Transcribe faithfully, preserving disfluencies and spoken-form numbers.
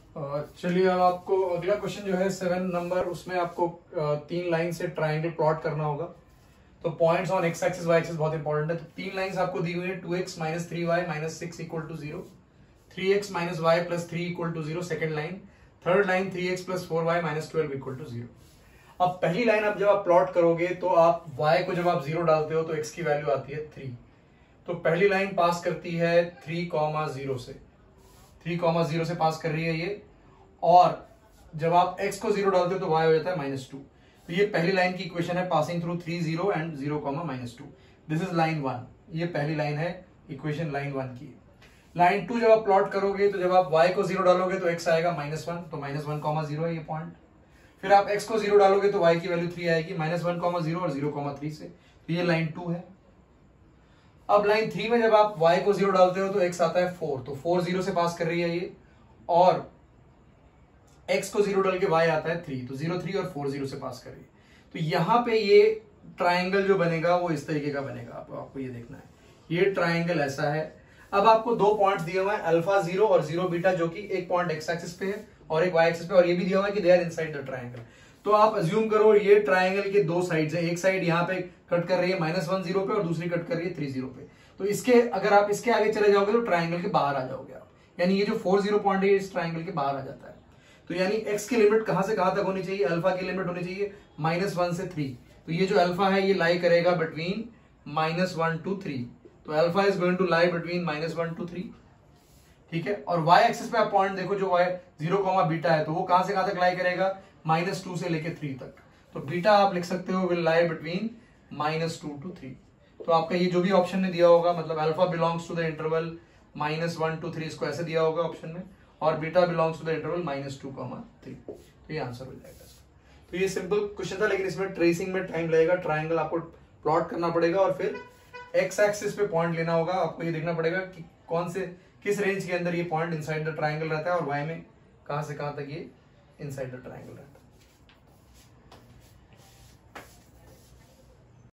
चलिए अब आपको अगला क्वेश्चन जो है सेवन नंबर, उसमें आपको तीन लाइन से ट्राइंगल प्लॉट करना होगा। तो points on x axis y axis बहुत इंपॉर्टेंट है। तो तीन लाइंस आपको दी हुई है, two x minus three y minus six equal to zero, three x minus y plus three equal to zero second line, third line three x plus four y minus twelve equal to zero. अब पहली line आप जब आप plot करोगे तो आप y को जब आप जीरो डालते हो तो x की वैल्यू आती है थ्री। तो पहली लाइन पास करती है थ्री कॉमा जीरो से, थ्री कॉमा जीरो से पास कर रही है ये, और जब आप x को जीरो डालते हो तो y हो जाता है माइनस टू। तो ये पहली लाइन की इक्वेशन है, passing through three zero and zero comma minus two. This is line one, ये पहली लाइन है, इक्वेशन लाइन वन की। लाइन टू जब आप प्लॉट करोगे तो जब आप y को जीरो डालोगे तो x आएगा माइनस वन, तो माइनस वन कॉमा जीरो है ये पॉइंट। फिर आप x को जीरो डालोगे तो y की वैल्यू थ्री आएगी, माइनस वन कॉमा जीरो और जीरो कॉमा थ्री से। तो ये लाइन टू है। अब लाइन थ्री में जब आप y को जीरो डालते हो तो x आता है फोर, तो फोर जीरो से पास कर रही है ये, और x को जीरो डाल के y आता है थ्री, तो जीरो थ्री और फोर जीरो से पास कर रही है। तो यहां पे ये ट्राइंगल जो बनेगा वो इस तरीके का बनेगा। आपको आपको ये देखना है, ये ट्राइंगल ऐसा है। अब आपको दो पॉइंट्स दिए हुए हैं, अल्फा जीरो और जीरो बीटा, जो कि एक पॉइंट एक्स एक्सिस पे है और एक वाई एक्सिस पे, और ये भी दिया हुआ है कि they are inside the triangle. तो आप अज्यूम करो ये ट्राइंगल के दो साइड्स है, एक साइड यहाँ पे कट कर रही है माइनस वन जीरो पे और दूसरी कट कर रही है थ्री जीरो पे। तो इसके अगर आप इसके आगे चले जाओगे तो ट्राइंगल के बाहर आ जाओगे आप, यानी ये जो फोर जीरो पॉइंट है इस ट्राइंगल के बाहर आ जाता है। तो यानी एक्स की लिमिट कहां से कहां तक होनी चाहिए, अल्फा की लिमिट होनी चाहिए माइनस वन से थ्री। तो ये जो अल्फा है ये लाई करेगा between minus one to three, तो alpha is going to lie between minus one to three, ठीक है। और y एक्सिस पे आप पॉइंट देखो, जो y जीरो कॉमा बीटा है, तो वो कहां से कहां तक लाई करेगा, माइनस टू से लेके थ्री तक। तो बीटा आप लिख सकते हो will lie between minus two to three. तो आपका ये जो भी ऑप्शन ने दिया होगा, मतलब alpha belongs to the interval minus one to three, इसको ऐसे दिया होगा ऑप्शन में, और beta belongs to the interval minus two comma three. तो ये आंसर हो जाएगा। तो ये सिंपल क्वेश्चन था, लेकिन इसमें ट्रेसिंग में टाइम लगेगा। ट्राइंगल आपको प्लॉट करना पड़ेगा और फिर एक्स एक्सिस पे पॉइंट लेना होगा। आपको ये देखना पड़ेगा कि कौन से किस रेंज के अंदर ये पॉइंट इनसाइड द ट्राइंगल रहता है, और वाई में कहां से कहां तक ये इनसाइड द ट्राइंगल रहता है।